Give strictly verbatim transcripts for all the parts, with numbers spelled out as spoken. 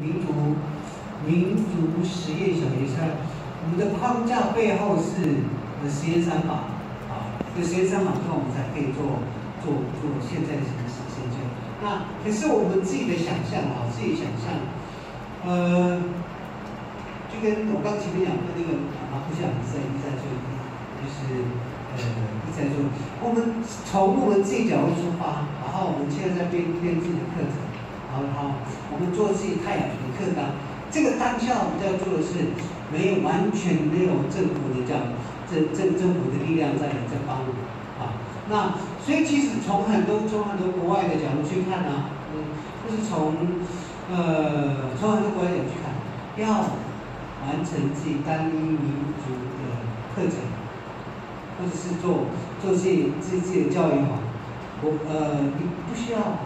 民族民族实验小学生，我们的框架背后是呃实验三法啊，这实验三法之后，我们才可以做做做现在的形式研究。那可是我们自己的想象啊，自己想象，呃，就跟我刚前面讲的那个马库夏比赛一直在做，就是呃一直在做，我们从我们自己角度出发，然后我们现在在编编自己的课程。然后，我们做自己太阳的课纲。这个当下我们要做的是，没有完全没有政府的这样，政政政府的力量在在帮我们啊。那所以其实从很多从很多国外的角度去看呢、啊，嗯，就是从呃从很多国外的角度去看，要完成自己单一民族的课程，或者是做做自己自己自己的教育哈，我呃你不需要。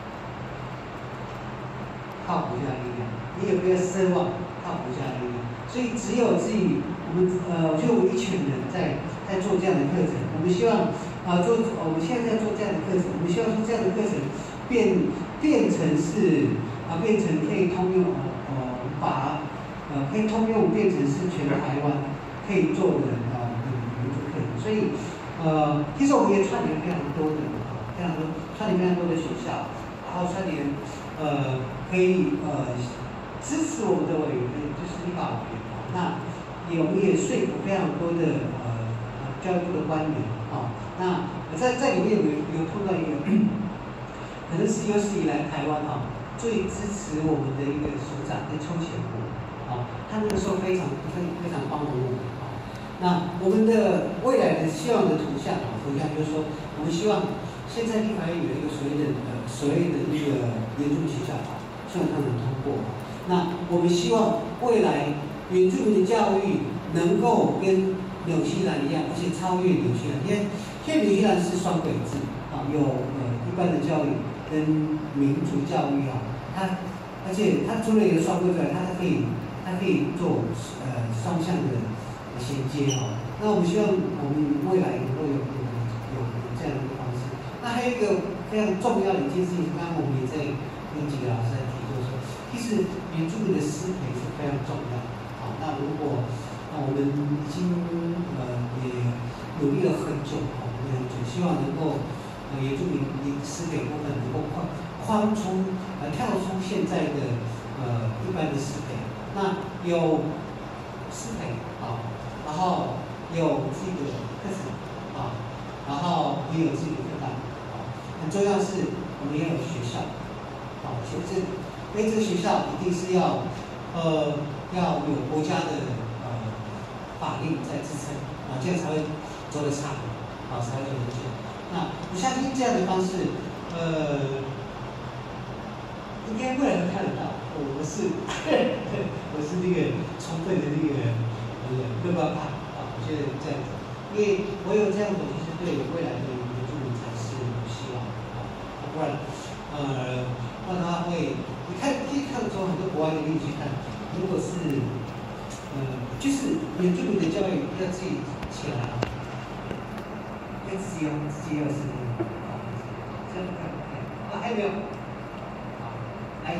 靠国家力量，你也不要奢望靠国家力量，所以只有自己，我们呃，就我们一群人在在做这样的课程，我们希望啊、呃、做，我们现在在做这样的课程，我们希望说这样的课程变变成是啊、呃、变成可以通用呃把呃可以通用变成是全台湾可以做的啊民族课程，所以呃其实我们也串联非常多的非常多串联非常多的学校，然后串联呃。可以呃支持我们的委员，就是立法委员啊。那也我们也说服非常多的呃教育部的官员啊。那在在里面有有碰到一个，可能是有史以来台湾啊最支持我们的一个首长跟邱显国啊，他那个时候非常非非常帮助我们啊。那我们的未来的希望的图像啊，图像就是说，我们希望现在立法院有一个所谓的呃所谓的那个原住学校啊。希望它能通过。那我们希望未来原住民的教育能够跟纽西兰一样，而且超越纽西兰。因为现在纽西兰是双轨制啊，有呃一般的教育跟民族教育啊，它而且它除了有双轨之外，它还可以它可以做呃双向的衔接啊。那我们希望我们未来能够有有有有这样的一个方式。那还有一个非常重要的一件事情，刚刚我们也在跟几个老师在提。其实原住民的师培是非常重要的。好，那如果那我们已经呃也努力了很久，好，努力很久，希望能够呃原住民的师培部分能够宽宽出呃跳出现在的呃一般的师培，那有师培啊，然后有自己的课程啊，然后也有自己的课堂啊，很重要是我们也有学校，啊，其实。因为这个学校一定是要，呃，要有国家的呃法令在支撑，啊，这样才会走得长，啊，才会走得久。那我相信这样的方式，呃，应该未来会看得到。我我是，我是那个充分的那个呃乐观派啊，我觉得这样子，因为我有这样子，其实对未来的原住民才是有希望啊，不然，呃，不然的话会。你看，可以看从很多国外的例子去看，如果是，呃，就是原住民的教育要自己起来啊，要自己要自己要是那个，这样看，啊，还有没有？好，来。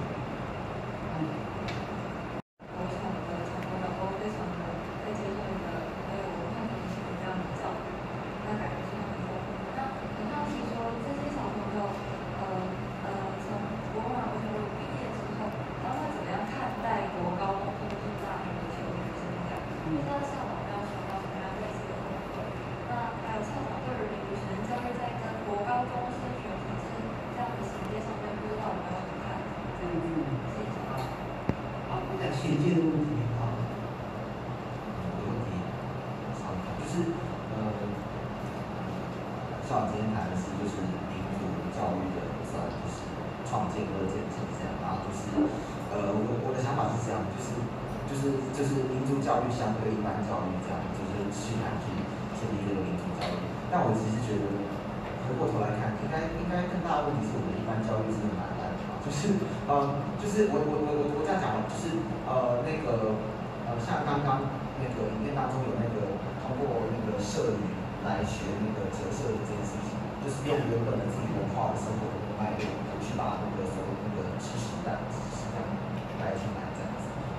就是我我我我我这样讲，就是呃那个呃像刚刚那个影片当中有那个通过那个摄影来学那个折射的这件事情，就是用原本的自己文化的生活的脉络去把那个所谓那个知识带知识带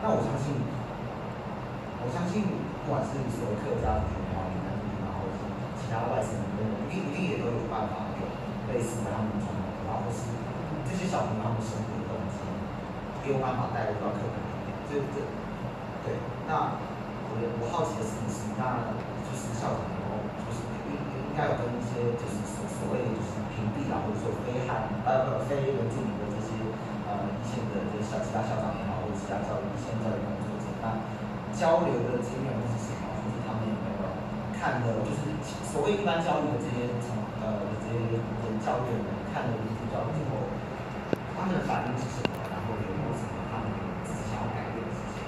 那我相信，我相信不管是所谓客家族群也好，闽南族群也好，或者是其他外省人等等，一定一定也都有办法有类似的他们传统，然后或是这些小朋友他们生活的动机，也有办法带入到课本里面。这这对，那我我好奇的是是，那就是校长然后就是应应该有跟一些就是所所谓的就是屏蔽啊，或者说非汉呃不非原住民的这些呃一线的这些校其他校长也好，或者其他教育一线教育工作者，那交流的经验会是什么？就是他们有没有看的，就是所谓一般教育的这些从呃的这些人教育的人看了民主教育之后，他们的反应是什么？然后有没有什么他们自己想要改变的事情？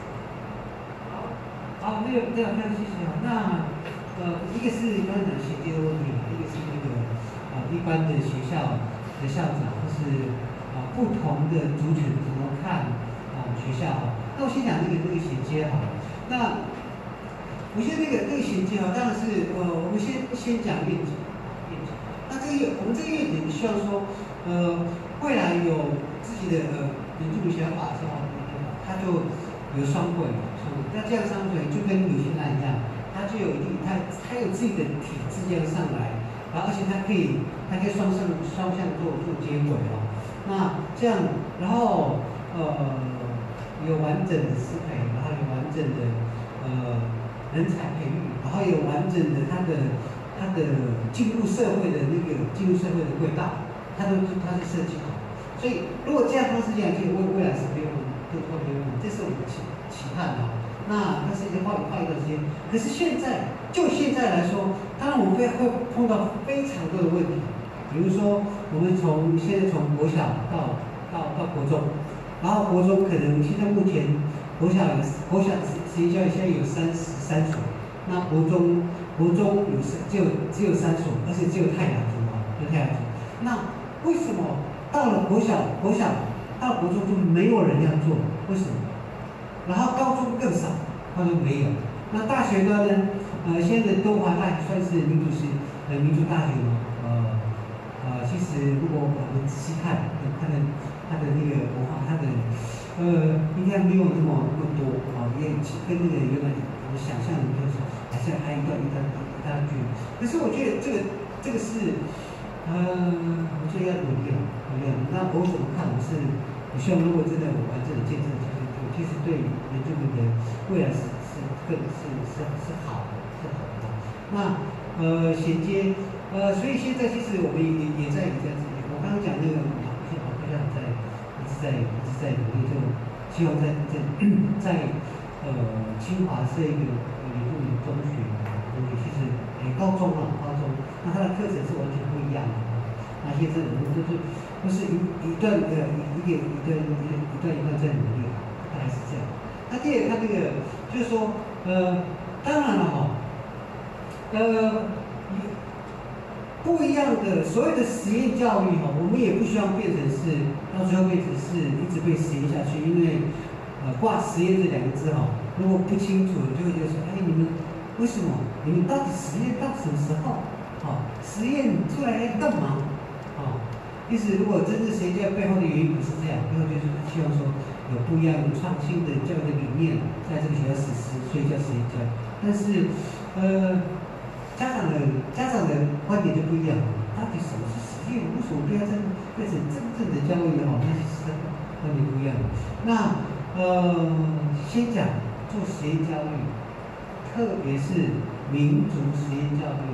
好，那个这样非常谢谢啊。那呃，一个是刚才讲衔接的问题嘛，一个是那个啊、呃、一般的学校的校长或是啊、呃、不同的族群怎么看啊、呃、学校哈。那我先讲那个那个衔接好了。那我先那个那个衔接哈，当然是呃我们先先讲愿景，愿景。那这个我们这个愿景希望说呃未来有自己的呃原住民想法之后，他就有双轨。那这样上水就跟纽西兰一样，它就有一定，它它有自己的体制这样上来，然后而且它可以，它可以双向双向做做接轨哦。那这样，然后呃有完整的师培，然后有完整的呃人才培育，然后有完整的它的它的进入社会的那个进入社会的轨道，它都它是设计好。所以如果这样方式这样，其实未未来是不用不不不用，这是我们期期盼的。那但是要花花一段时间，可是现在就现在来说，当然我们会会碰到非常多的问题，比如说我们从现在从国小到到到国中，然后国中可能现在目前国小有国小实际教育现在有三十三所，那国中国中有只有只有三所，而且只有泰雅族啊，就泰雅族。那为什么到了国小国小到国中就没有人要做？为什么？然后高中更少，高中没有。那大学端呢？呃，现在的东华大学算是民族是呃民族大学吗？呃呃，其实如果我们仔细看，它的它的那个文化，它的呃应该没有那么那么多啊，也跟那个原来我们想象的就是还是还一段一段一段距离。可是我觉得这个这个是呃，我觉得要努力了，努力了。那我怎么看？我是我希望如果真的我完整的建设。其实对原住民的未来是是更是是是好的，是好的。那呃衔接呃，所以现在其实我们也也在也在我刚刚讲那个好，现在好像在一直在一直在努力，就希望在在在呃清华设一个原住民中学，中学其实诶高中啊高中，那它的课程是完全不一样的。那些这种都是都是一一段的一一个一段一一段一段在努力。大概是这样。那第二，他这个就是说，呃，当然了哈、哦，呃，不一样的所谓的实验教育哈、哦，我们也不希望变成是到最后变成是一直被实验下去，因为呃挂实验这两个字哈、哦，如果不清楚，就会觉得说，哎，你们为什么？你们到底实验到什么时候？哦，实验出来要干嘛？哦，其实如果真正实验教育背后的原因不是这样，背后就是希望说。有不一样的创新的教育的理念在这个学校实施，所以叫实验教育。但是，呃，家长的家长的观点就不一样，到底什么是实验？为什么不要真变成真正的教育也好？那其实观点不一样。那呃，先讲做实验教育，特别是民族实验教育，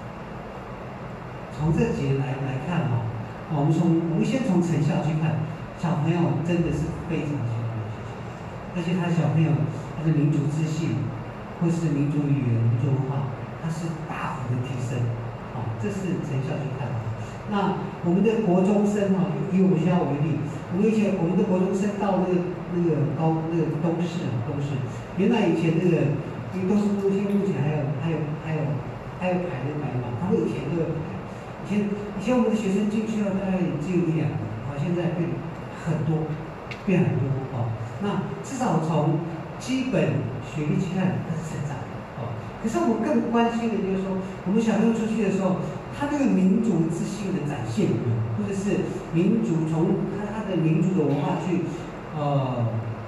从这几年来来看哈、哦，我们从我们先从成效去看。小朋友真的是非常喜欢学习，而且他小朋友他的民族自信，或是民族语言、民族文化，他是大幅的提升，好、哦，这是成效去看。那我们的国中生哈、哦，以我们学校为例，我们以前我们的国中生到那个那个高那个东市啊，东市，原来以前那个因为都是目前目前还有还有还有还有排的排嘛，他们以前都有排，以前以前我们的学生进去了大概只有一两个，好，现在变。很多，变很多哦。那至少从基本学历去看，它是成长的哦。可是我们更关心的就是说，我们小朋友出去的时候，他这个民族自信的展现，或者是民族从他他的民族的文化去呃开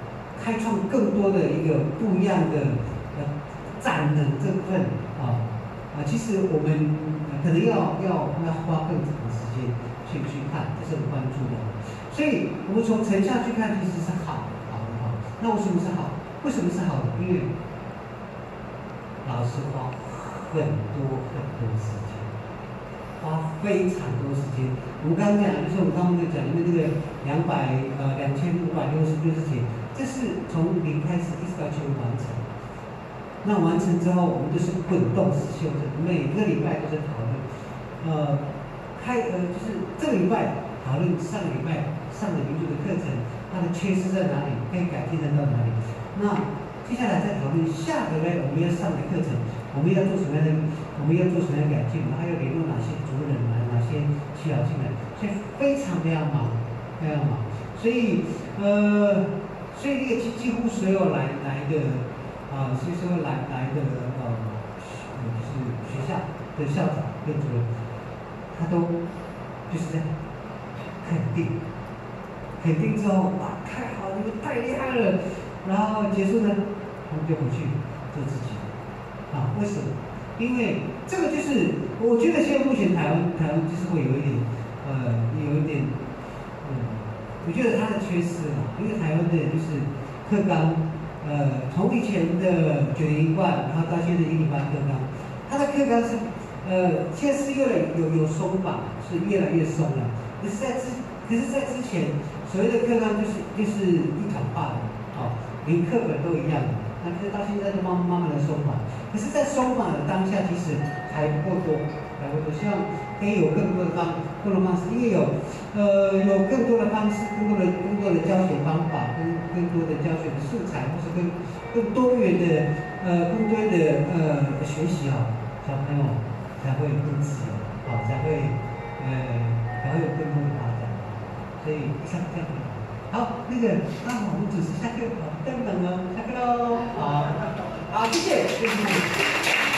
开创更多的一个不一样的呃展能这部分啊啊，其实我们可能要要要花更长的时间去去看，这是很关注的。所以我们从成效去看，其实是好好的好。那为什么是好？为什么是好的？因为老师花很多很多时间，花非常多时间。我们刚刚讲，就是我们刚刚在讲，因为那个两百呃两千五百六十六十节，这是从零开始一直到全部完成。那完成之后，我们就是滚动式修正，每个礼拜都在讨论。呃，开呃就是这个礼拜讨论上个礼拜上的民主的课程，它的缺失在哪里，可以改进得到哪里。那接下来再讨论下个月我们要上的课程，我们要做什么样的，我们要做什么样的改进，还要联络哪些主任来，哪些需要进来，所以非常非常忙，非常忙。所以呃，所以这个几几乎所有来来的啊，所以说来来的呃，就是学校的校长跟主任，他都就是在肯定，肯定之后哇，太好了，你们太厉害了。然后结束呢，他们就回去做自己啊？为什么？因为这个就是，我觉得现在目前台湾台湾就是会有一点，呃，有一点，嗯，我觉得它的缺失嘛，因为台湾的就是课纲，呃，从以前的九年一贯，然后到现在一零八课纲，它的课纲是，呃，现在是越来有有松绑，是越来越松了。可是在之，可是在之前，所谓的课纲就是就是一统化的。哦，连课本都一样的，那可是到现在都慢慢慢的松绑，可是，在松绑的当下，其实还不够多，还不够多。希望可以有更多的方，更多的方式，因为有，呃，有更多的方式，更多的更多的教学方法，跟更多的教学的素材，或是更更多元的呃更多的呃学习啊，小朋友才会更自由，好、哦，才会呃才会有更多的发展。所以以上这样。好，那个，那我们准时下课，好，等等哦，下课喽，好，好，谢谢，谢谢。